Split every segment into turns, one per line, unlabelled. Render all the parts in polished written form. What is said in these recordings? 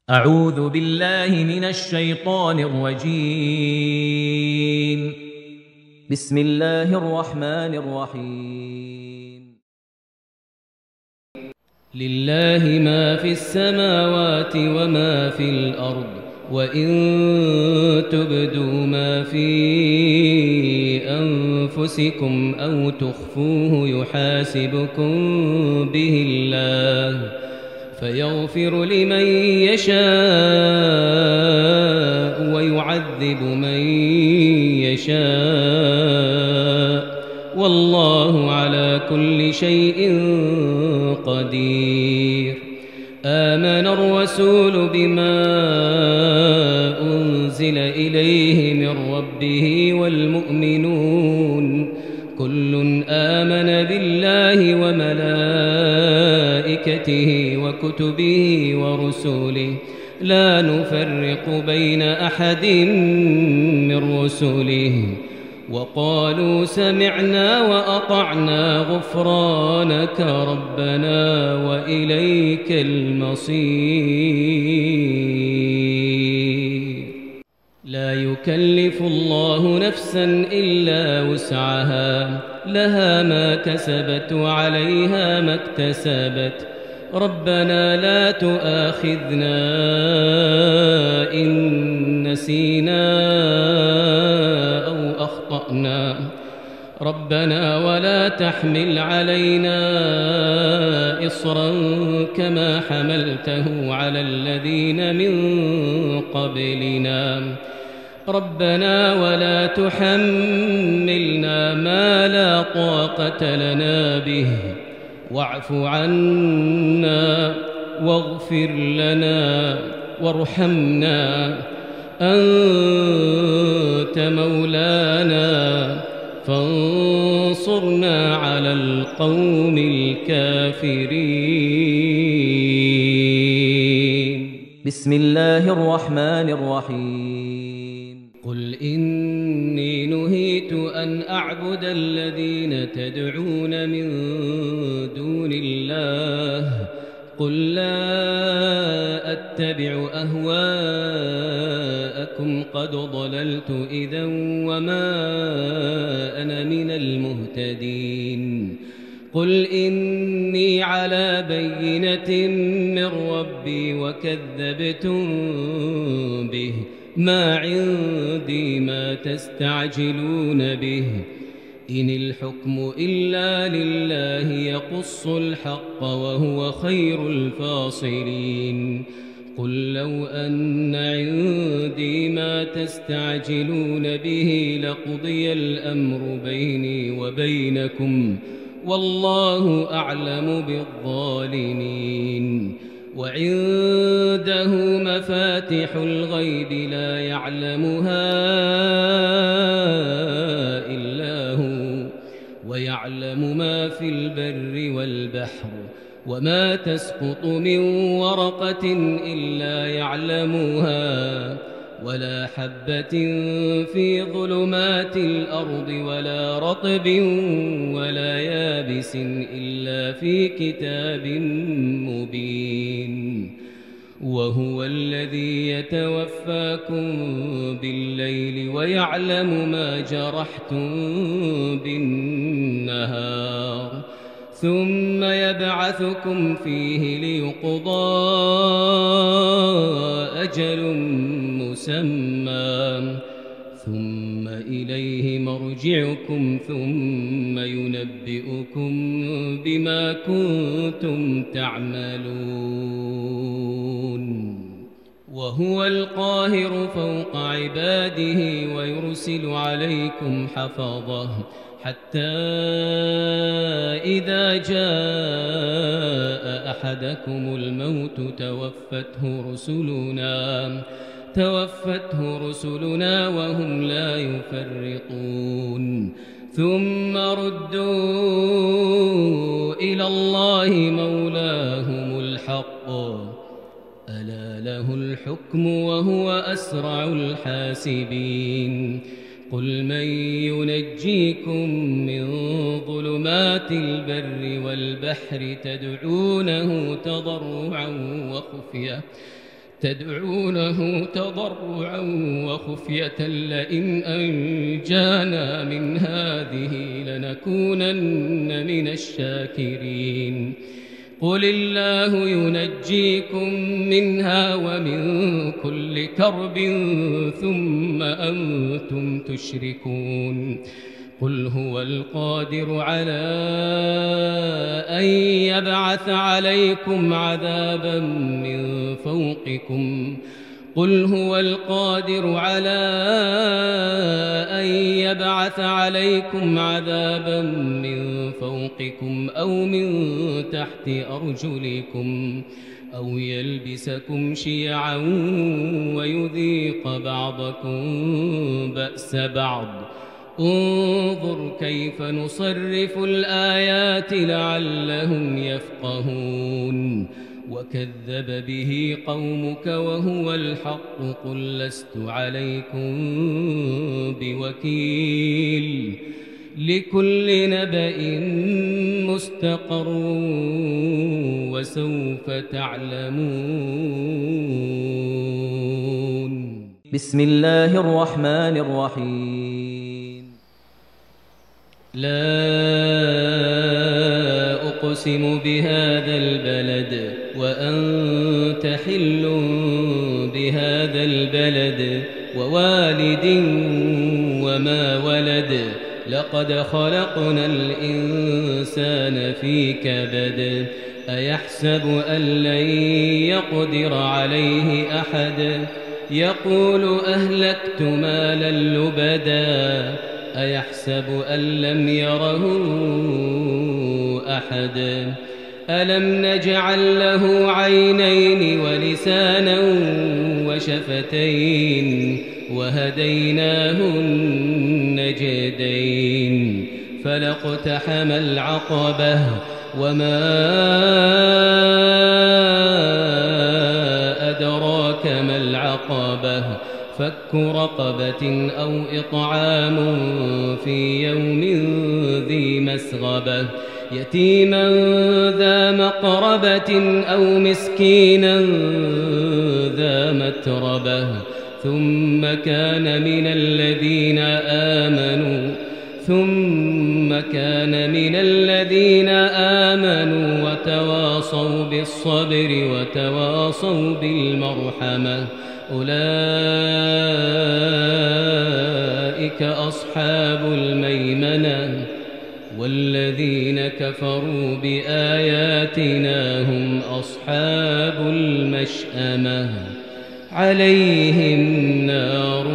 أعوذ بالله من الشيطان الرجيم. بسم الله الرحمن الرحيم.
لله ما في السماوات وما في الأرض، وإن تبدوا ما في أنفسكم أو تخفوه يحاسبكم به الله، فيغفر لمن يشاء ويعذب من يشاء، والله على كل شيء قدير. آمن الرسول بما أنزل إليه من ربه والمؤمنون كل آمن بالله وملائكته وكتبه ورسله لا نفرق بين أحد من رسله، وقالوا سمعنا وأطعنا غفرانك ربنا وإليك المصير. لا يكلف الله نفسا إلا وسعها، لها ما كسبت وعليها ما اكتسبت. ربنا لا تؤاخذنا إن نسينا أو أخطأنا، ربنا ولا تحمل علينا إصرا كما حملته على الذين من قبلنا، ربنا ولا تحملنا ما لا طاقة لنا به، واعف عنا واغفر لنا وارحمنا، أنت مولانا فانصرنا على القوم الكافرين.
بسم الله الرحمن الرحيم.
قل إني نهيت أن أعبد الذين تدعون من دون الله، قل لا أتبع أهواءكم قد ضللت إذا وما أنا من المهتدين. قل إني على بينة من ربي وكذبتم به، ما عندي ما تستعجلون به، إن الحكم إلا لله يقص الحق وهو خير الفاصلين. قل لو أن عندي ما تستعجلون به لقضي الأمر بيني وبينكم، والله أعلم بالظالمين. وعنده مفاتح الغيب لا يعلمها إلا هو، ويعلم ما في البر والبحر، وما تسقط من ورقة إلا يعلمها، ولا حبة في ظلمات الأرض ولا رطب ولا يابس إلا في كتاب مبين. وهو الذي يتوفاكم بالليل ويعلم ما جرحتم بالنهار، ثم يبعثكم فيه ليقضى أجل مسمى، ثم إليه مرجعكم ثم ينبئكم بما كنتم تعملون. وهو القاهر فوق عباده ويرسل عليكم حفظه، حتى إذا جاء أحدكم الموت توفته رسلنا وهم لا يفرطون، ثم ردوا إلى الله مولاهم الحق، ألا له الحكم وهو أسرع الحاسبين. قل من ينجيكم من ظلمات البر والبحر تدعونه تدعونه تضرعا وخفية لئن أنجانا من هذه لنكونن من الشاكرين قل الله ينجيكم منها ومن كل كرب ثم أنتم تشركون قل هو القادر على أن يبعث عليكم عذابا من فوقكم قل هو القادر على أن يبعث عليكم عذابا من فوقكم أو من تحت أرجلكم أو يلبسكم شيعا ويذيق بعضكم بأس بعض انظر كيف نصرف الآيات لعلهم يفقهون وكذب به قومك وهو الحق قل لست عليكم بوكيل لكل نبأ مستقر وسوف تعلمون
بسم الله الرحمن الرحيم
لا أقسم بهذا البلد وأنت حل بهذا البلد ووالد وما ولد لقد خلقنا الإنسان في كبد أيحسب أن لن يقدر عليه أحد يقول أهلكت مالا لبدا أيحسب أن لم يره أحد ألم نجعل له عينين ولسانا وشفتين وهديناه النجدين فلاقتحم العقبة وما أدراك ما العقبة فك رقبة أو إطعام في يوم ذي مسغبة يتيما ذا مقربة أو مسكينا ذا متربة ثم كان من الذين آمنوا وتواصوا بالصبر وتواصوا بالمرحمة أولئك أصحاب الميمنة والذين كفروا بآياتنا هم أصحاب المشأمة عليهم نار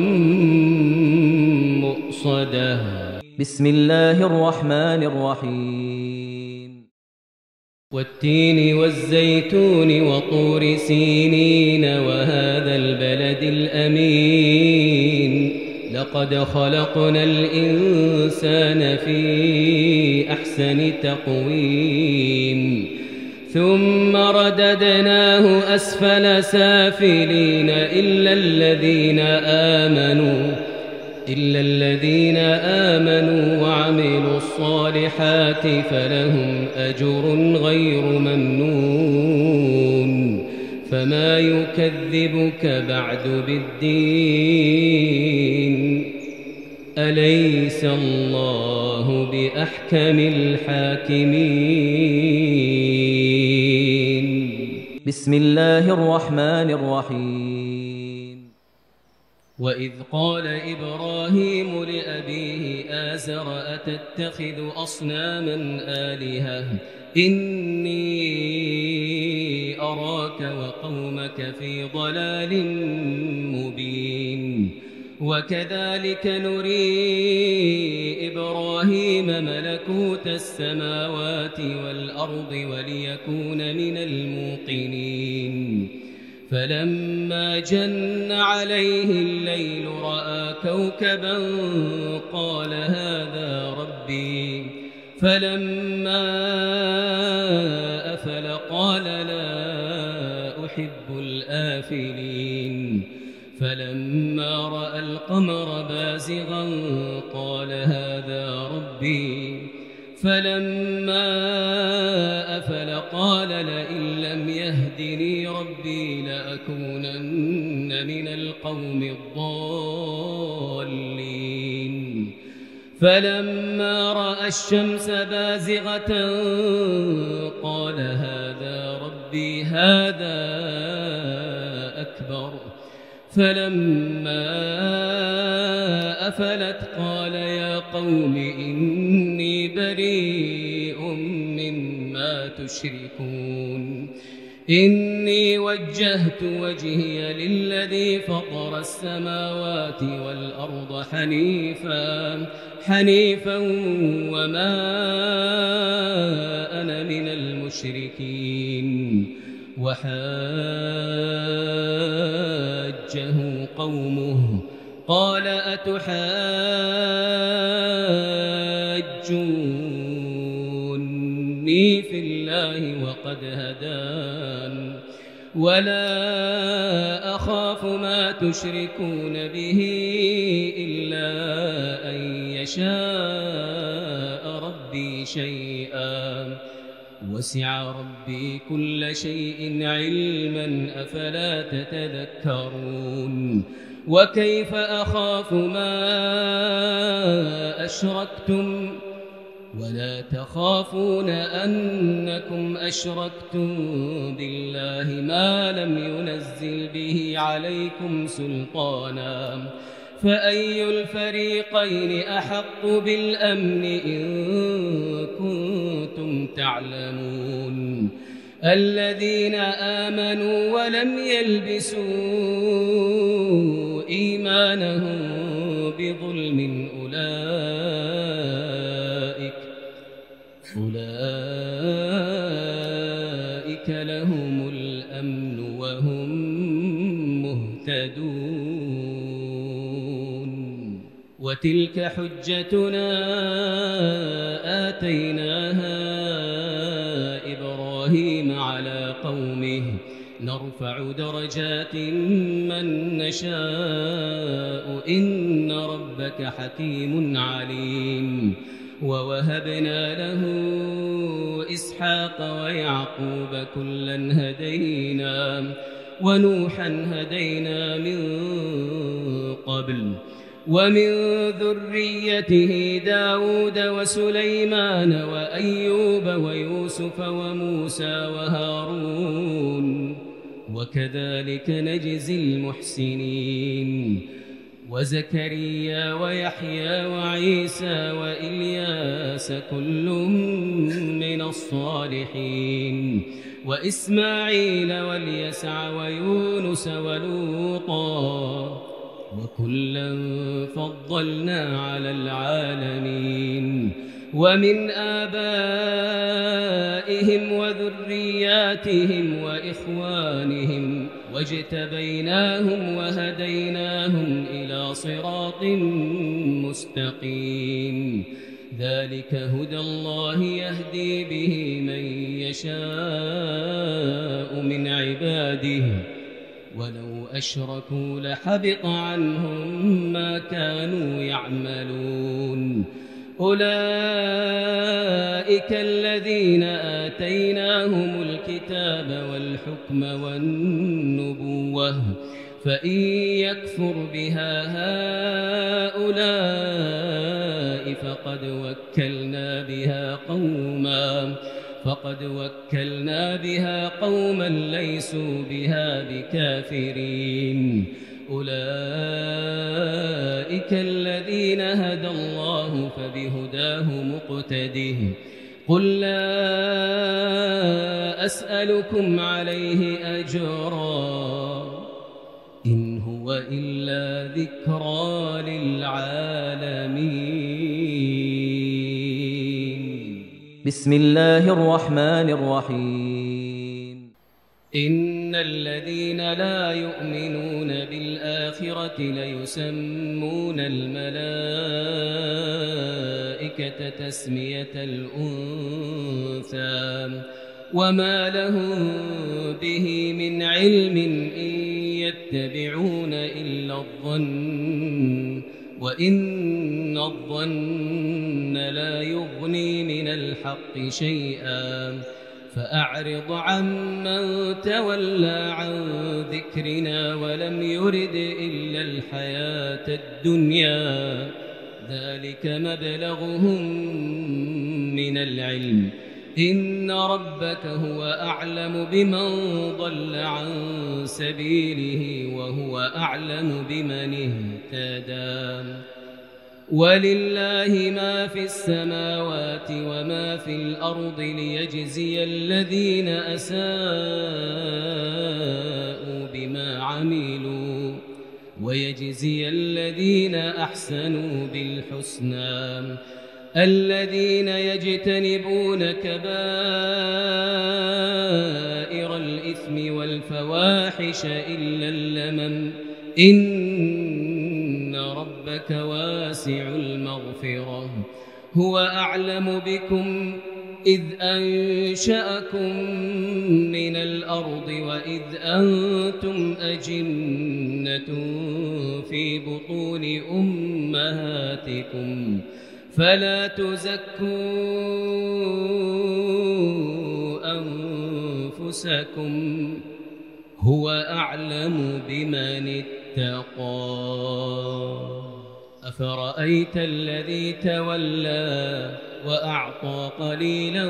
مؤصدة
بسم الله الرحمن الرحيم
والتين والزيتون وطور سينين وهذا البلد الأمين لقد خلقنا الإنسان في أحسن تقويم ثم رددناه أسفل سافلين إلا الذين آمنوا وعملوا الصالحات فلهم أجر غير ممنون فما يكذبك بعد بالدين أليس الله بأحكم الحاكمين
بسم الله الرحمن الرحيم
وإذ قال إبراهيم لأبيه آزر أتتخذ أصناما آلهة إني أراك وقومك في ضلال مبين وكذلك نري إبراهيم ملكوت السماوات والأرض وليكون من الموقنين فلما جن عليه الليل رأى كوكبا قال هذا ربي فلما أفل قال لا أحب الآفلين فلما رأى القمر بازغا قال هذا ربي فلما أفل قال لئن لم يهدني ربي لأكونن من القوم الضالين فلما رأى الشمس بازغة قال هذا ربي هذا أكبر فلما أفلت قال يا قوم إني بريء مما تشركون إني وجهت وجهي للذي فطر السماوات والأرض حنيفا وما أنا من المشركين وحاجه قومه قال أتحاجوني في الله وقد هدان ولا أخاف ما تشركون به إلا أن يشاء ربي شيئا وسع ربي كل شيء علما أفلا تتذكرون وكيف أخاف ما أشركتم ولا تخافون أنكم أشركتم بالله ما لم ينزل به عليكم سلطانا فأي الفريقين أحق بالأمن إن كنتم تعلمون الذين آمنوا ولم يلبسوا إيمانهم بظلم أولئك لهم الأمن وهم مهتدون وتلك حجتنا آتيناها إبراهيم على قومه نرفع درجات من نشاء إن ربك حكيم عليم ووهبنا له إسحاق ويعقوب كلا هدينا ونوحا هدينا من قبل ومن ذريته داود وسليمان وأيوب ويوسف وموسى وهارون وكذلك نجزي المحسنين وزكريا ويحيى وعيسى وإلياس كل من الصالحين وإسماعيل واليسع ويونس ولوطا وكلا فضلنا على العالمين ومن آبائهم وذرياتهم وإخوانهم واجتبيناهم وهديناهم إلى صراط مستقيم ذلك هدى الله يهدي به من يشاء من عباده ولو أشركوا لحبط عنهم ما كانوا يعملون أولئك الذين آتيناهم الكتاب والحكم والنبوة فإن يكفر بها هؤلاء فقد وكلنا بها قوما ليسوا بها بكافرين أولئك الذين هدى الله فبهداه مقتده قل لا أسألكم عليه أجرا إن هو إلا ذكرى للعالمين
بسم الله الرحمن الرحيم
إن الذين لا يؤمنون بالآخرة ليسمون الملائكة تسمية الأنثى وما لهم به من علم إن يتبعون إلا الظن وإن الظن لا يغني من الحق شيئا فأعرض عمن تولى عن ذكرنا ولم يرد إلا الحياة الدنيا ذلك مبلغهم من العلم إن ربك هو أعلم بمن ضل عن سبيله وهو أعلم بمن اهتدى ولله ما في السماوات وما في الأرض ليجزي الذين أساءوا بما عملوا ويجزي الذين أحسنوا بالحسنى الذين يجتنبون كبائر الإثم والفواحش إلا اللمم إن ربك واسع المغفرة هو أعلم بكم إذ أنشأكم من الأرض وإذ أنتم أجنة في بطون أمهاتكم فلا تزكوا أنفسكم هو أعلم بمن اتقى أفرأيت الذي تولى وأعطى قليلا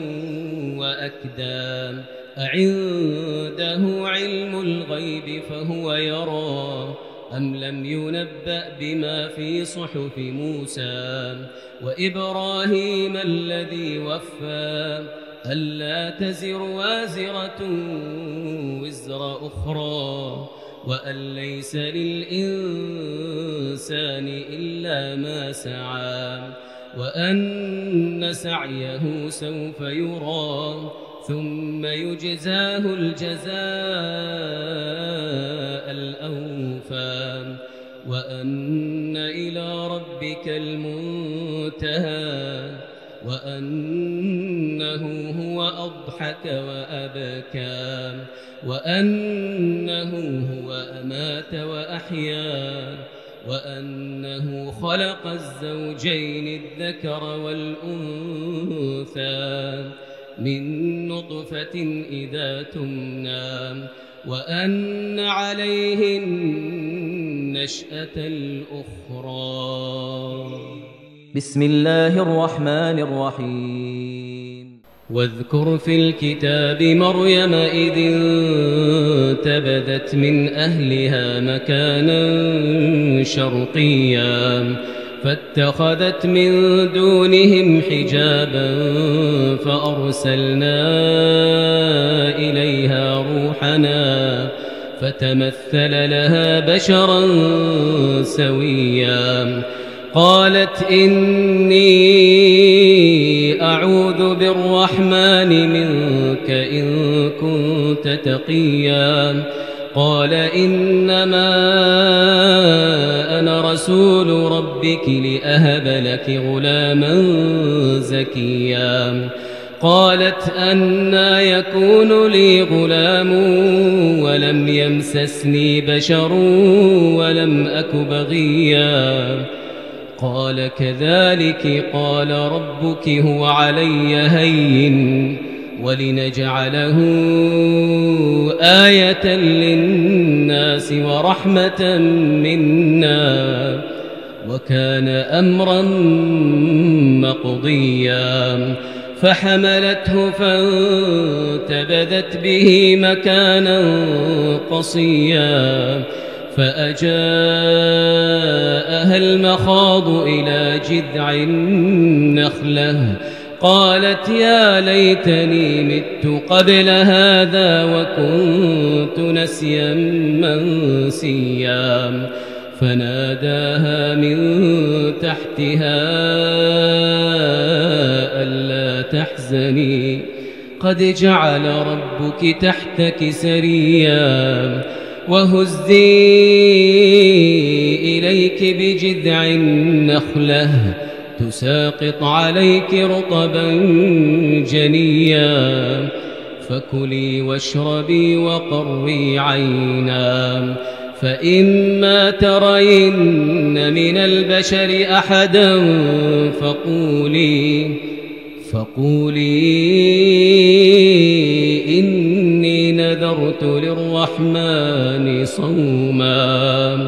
وأكدى أعنده علم الغيب فهو يرى أم لم ينبأ بما في صحف موسى وإبراهيم الذي وفى ألا تزر وازرة وزر أخرى وأن ليس للإنسان إلا ما سعى وأن سعيه سوف يرى ثم يجزاه الجزاء الأوفى وأن إلى ربك المنتهى وأنه هو أضحك وأبكى وأنه هو أمات وأحيا وأنه خلق الزوجين الذكر والأنثى من نطفة إذا تمنى وأن عليه النشأة الأخرى.
بسم الله الرحمن الرحيم.
واذكر في الكتاب مريم إذ انتبذت من أهلها مكانا شرقيا فاتخذت من دونهم حجابا فأرسلنا إليها روحنا فتمثل لها بشرا سويا قالت إني أعوذ بالرحمن منك إن كنت تقيا قال إنما أنا رسول ربك لأهب لك غلاما زكيا قالت أنى يكون لي غلام ولم يمسسني بشر ولم أك بغيا قال كذلك قال ربك هو علي هين ولنجعله آية للناس ورحمة منا وكان أمرا مقضيا فحملته فانتبذت به مكانا قصيا فأجاءها المخاض إلى جذع النخلة قالت يا ليتني مت قبل هذا وكنت نسيا منسيا فناداها من تحتها ألا تحزني قد جعل ربك تحتك سريا وهزي إليك بجذع النخلة تساقط عليك رطبا جنيا فكلي واشربي وقري عينا فإما ترين من البشر أحدا فقولي إني نذرت للرحمن صوما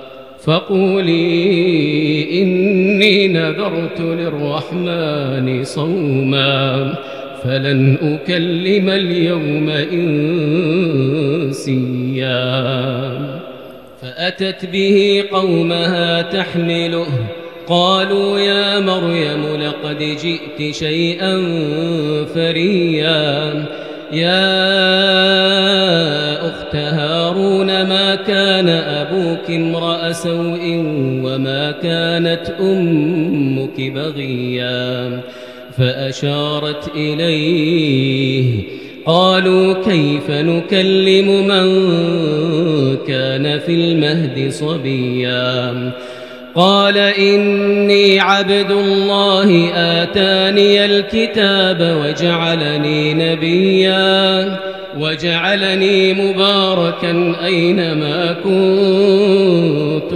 فلن أكلم اليوم إنسيا فأتت به قومها تحمله قالوا يا مريم لقد جئت شيئا فريا يا أخت هارون ما كان أبوك امرأ سوء وما كانت أمك بغيا فأشارت إليه قالوا كيف نكلم من كان في المهد صبيا قال إني عبد الله آتاني الكتاب وجعلني نبيا وجعلني مباركا أينما كنت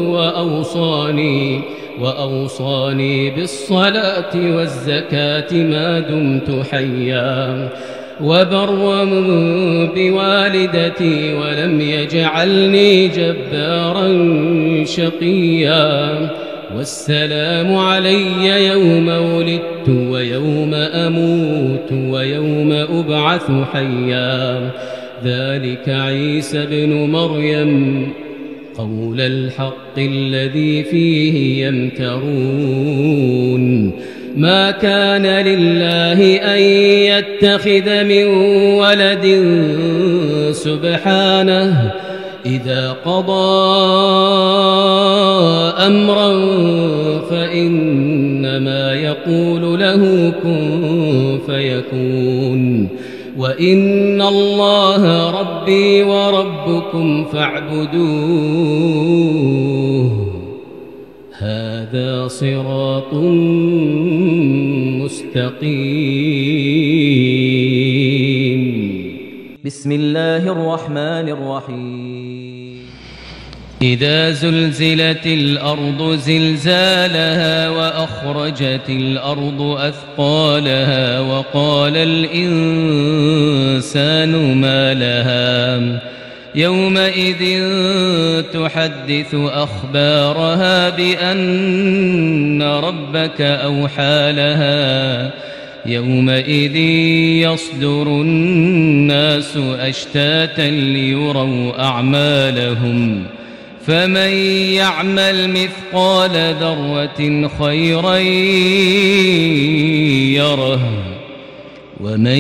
وأوصاني بالصلاة والزكاة ما دمت حيا وبرا بوالدتي ولم يجعلني جبارا شقيا والسلام علي يوم ولدت ويوم أموت ويوم أبعث حيا ذلك عيسى ابن مريم قول الحق الذي فيه يمترون ما كان لله أن يتخذ من ولد سبحانه إذا قضى أمرا فإنما يقول له كن فيكون وإن الله ربي وربكم فاعبدوه هذا صراط مستقيم.
بسم الله الرحمن الرحيم.
إذا زلزلت الأرض زلزالها وأخرجت الأرض أثقالها وقال الإنسان ما لها يومئذ تحدث أخبارها بأن ربك أوحى لها يومئذ يصدر الناس أشتاتا ليروا أعمالهم فمن يعمل مثقال ذرة خيرا يره ومن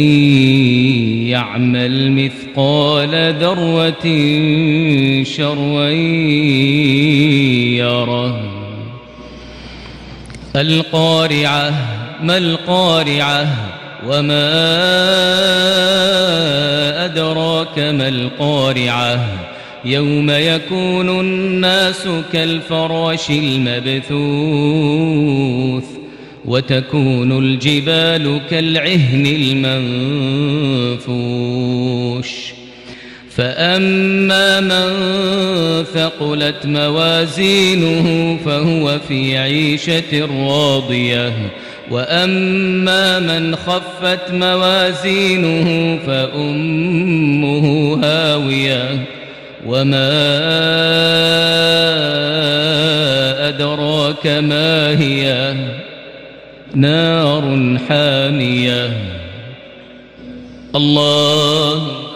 يعمل مثقال ذرة شرا يره. القارعة ما القارعة وما أدراك ما القارعة يوم يكون الناس كالفراش المبثوث وتكون الجبال كالعهن المنفوش فأما من ثقلت موازينه فهو في عيشة راضية وأما من خفت موازينه فأمه هاوية وما أدراك ما هي نار حامية. الله